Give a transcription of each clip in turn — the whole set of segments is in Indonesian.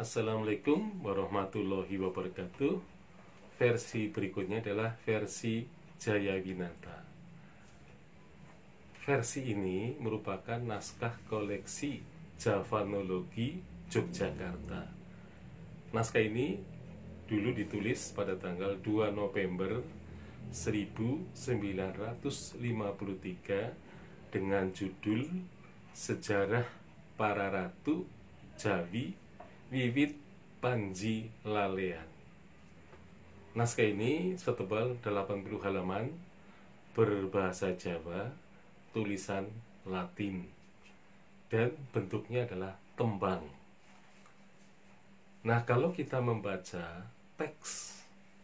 Assalamualaikum warahmatullahi wabarakatuh. Versi berikutnya adalah versi Jayawinata. Versi ini merupakan naskah koleksi Javanologi Yogyakarta. Naskah ini dulu ditulis pada tanggal 2 November 1953 dengan judul Sejarah Para Ratu Jawi Wiwit Panji Lalean. Naskah ini setebal 80 halaman, berbahasa Jawa, tulisan Latin, dan bentuknya adalah tembang. Nah, kalau kita membaca teks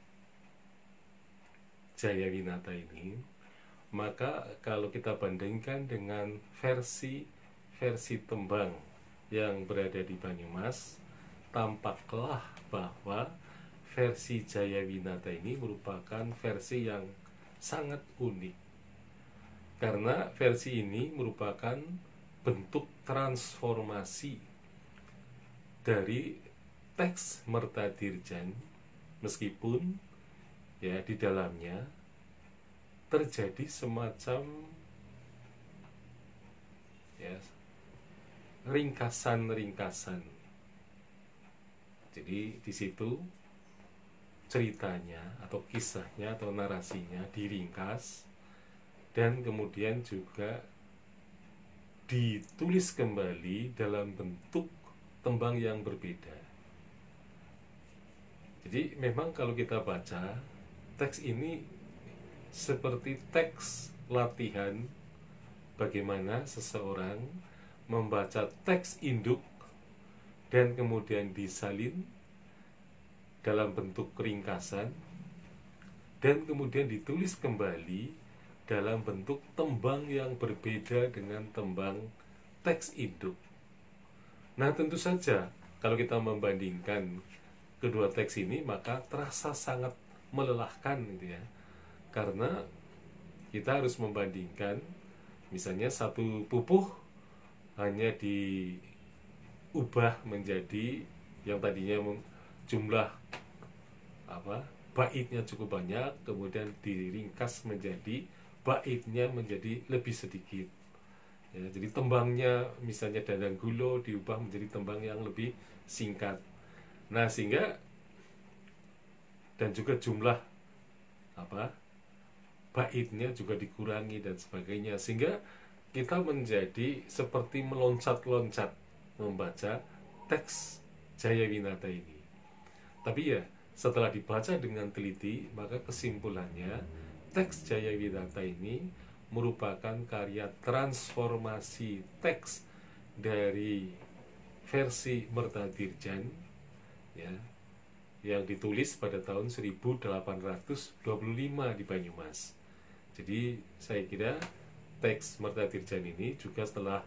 Jayawinata ini, maka kalau kita bandingkan dengan versi tembang yang berada di Banyumas, tampaklah bahwa versi Jayawinata ini merupakan versi yang sangat unik, karena versi ini merupakan bentuk transformasi dari teks Mertadirjan, meskipun ya di dalamnya terjadi semacam ya ringkasan-ringkasan. Jadi di situ ceritanya atau kisahnya atau narasinya diringkas dan kemudian juga ditulis kembali dalam bentuk tembang yang berbeda. Jadi memang kalau kita baca teks ini seperti teks latihan bagaimana seseorang membaca teks induk dan kemudian disalin dalam bentuk ringkasan dan kemudian ditulis kembali dalam bentuk tembang yang berbeda dengan tembang teks induk. Nah, tentu saja kalau kita membandingkan kedua teks ini maka terasa sangat melelahkan gitu ya. Karena kita harus membandingkan misalnya satu pupuh hanya diubah menjadi yang tadinya jumlah baitnya cukup banyak, kemudian diringkas menjadi baitnya menjadi lebih sedikit ya, jadi tembangnya misalnya Dandang Gulo diubah menjadi tembang yang lebih singkat. Nah, sehingga dan juga jumlah baitnya juga dikurangi dan sebagainya, sehingga kita menjadi seperti meloncat-loncat membaca teks Jayawinata ini. Tapi ya, setelah dibaca dengan teliti, maka kesimpulannya teks Jayawinata ini merupakan karya transformasi teks dari versi Mertadirjan ya, yang ditulis pada tahun 1825 di Banyumas. Jadi saya kira teks Mertadirjan ini juga setelah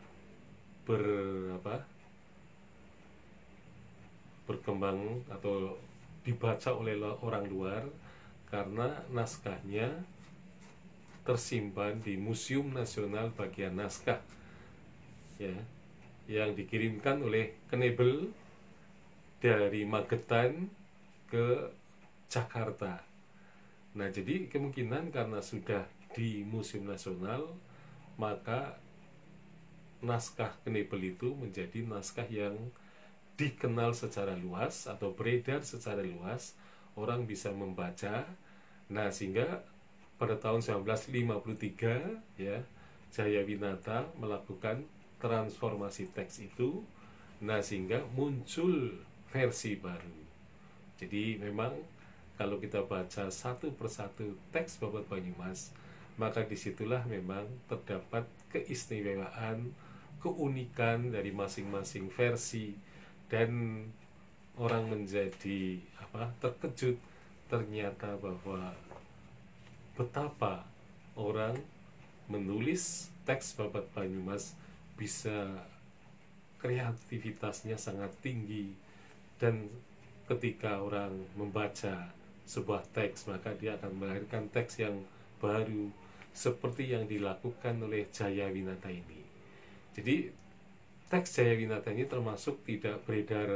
berkembang atau dibaca oleh orang luar, karena naskahnya tersimpan di Museum Nasional Bagian Naskah ya, yang dikirimkan oleh Knebel dari Magetan ke Jakarta. Nah, jadi kemungkinan karena sudah di Museum Nasional, maka naskah Knebel itu menjadi naskah yang dikenal secara luas atau beredar secara luas, orang bisa membaca. Nah, sehingga pada tahun 1953 ya, Jayawinata melakukan transformasi teks itu. Nah, sehingga muncul versi baru. Jadi memang kalau kita baca satu persatu teks Babad Banyumas, maka disitulah memang terdapat keistimewaan, keunikan dari masing-masing versi, dan orang menjadi terkejut ternyata bahwa betapa orang menulis teks Babad Banyumas bisa kreativitasnya sangat tinggi, dan ketika orang membaca sebuah teks maka dia akan melahirkan teks yang baru seperti yang dilakukan oleh Jayawinata ini. Jadi teks Jayawinata ini termasuk tidak beredar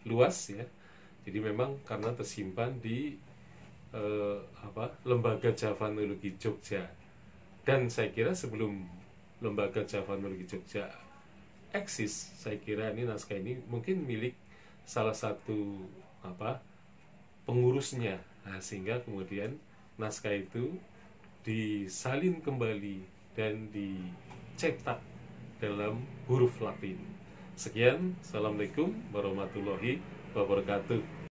luas ya. Jadi memang karena tersimpan di Lembaga Javanologi Jogja. Dan saya kira sebelum Lembaga Javanologi Jogja eksis, saya kira ini naskah ini mungkin milik salah satu pengurusnya. Nah, sehingga kemudian naskah itu disalin kembali dan dicetak dalam huruf Latin. Sekian, Assalamualaikum warahmatullahi wabarakatuh.